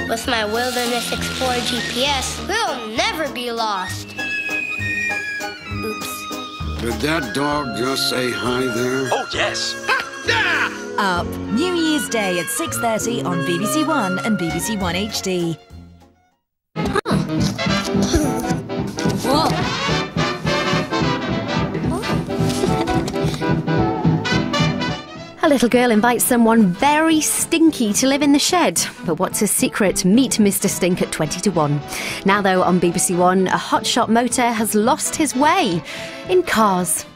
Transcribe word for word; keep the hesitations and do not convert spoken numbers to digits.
With my Wilderness Explorer G P S, we'll never be lost. Oops. Did that dog just say hi there? Oh, yes. Up, New Year's Day at six thirty on B B C One and B B C One H D. Whoa. A little girl invites someone very stinky to live in the shed. But what's his secret? Meet Mister Stink at twenty to one. Now, though, on B B C One, a hotshot motor has lost his way in Cars.